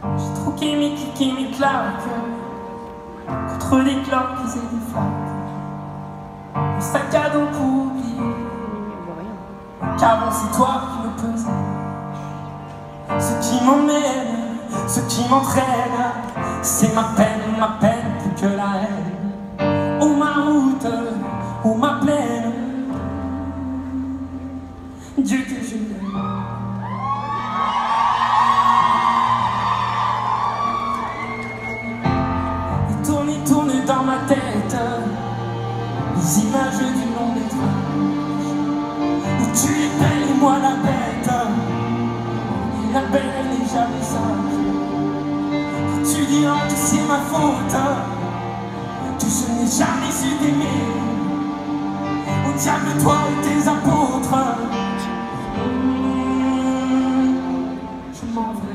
J'ai troqué mes clics et mes claques contre des cloques et des flaques. Un sac à dos pour oublier qu'avant c'est toi qui me pesais. Ce qui m'emmène, ce qui m'entraîne, c'est ma peine plus que la haine. Oh ma route, oh ma plaine, Dieu que je l'aime. Et tourne dans ma tête les images du long métrage où tu es belle et moi la bête. Et la belle elle n'est jamais sage. Et tu diras que c'est ma faute, que je n'ai jamais su t'aimer. Au diable toi et tes apôtres, je m'en vais.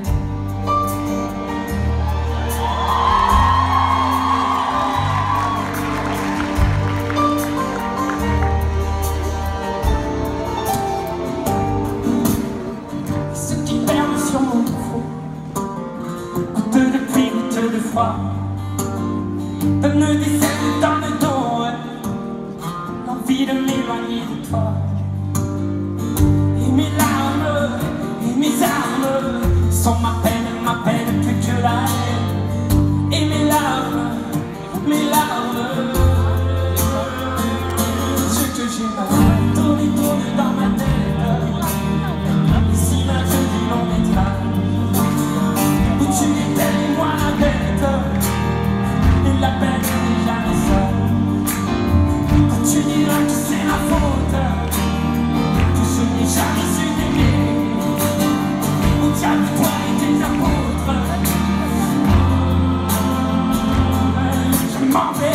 Sur mon front, goutte de pluie, goutte de froid, donne des ailes dans le dos, l'envie de m'éloigner de toi. Et mes larmes et mes armes sont ma peine plus que la haine. Et mes larmes, ce que j'ai mal tourne dans ma tête. La peine n'est jamais seule. Tu diras que c'est ma faute, que je n'ai jamais su t'aimer. Au diable toi et tes apôtres, je m'en vais.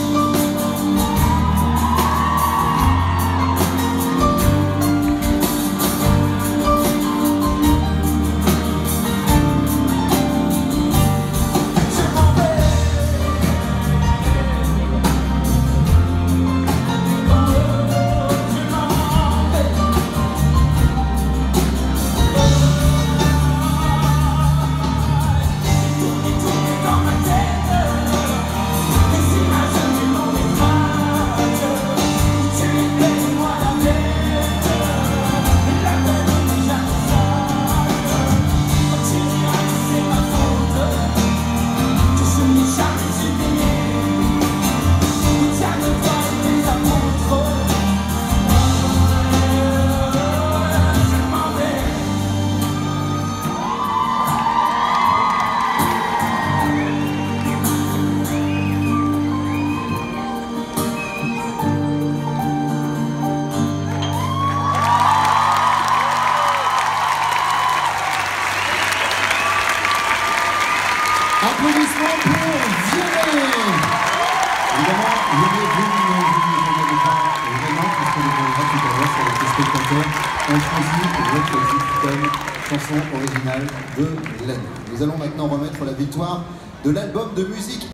Applaudissements pour Vianney. Évidemment, Vianney, vous ne pas vraiment, parce qu'on le verra tout à l'heure avec les spectateurs. On choisit votre thème, chanson originale de l'année. Nous allons maintenant remettre la victoire de l'album de musique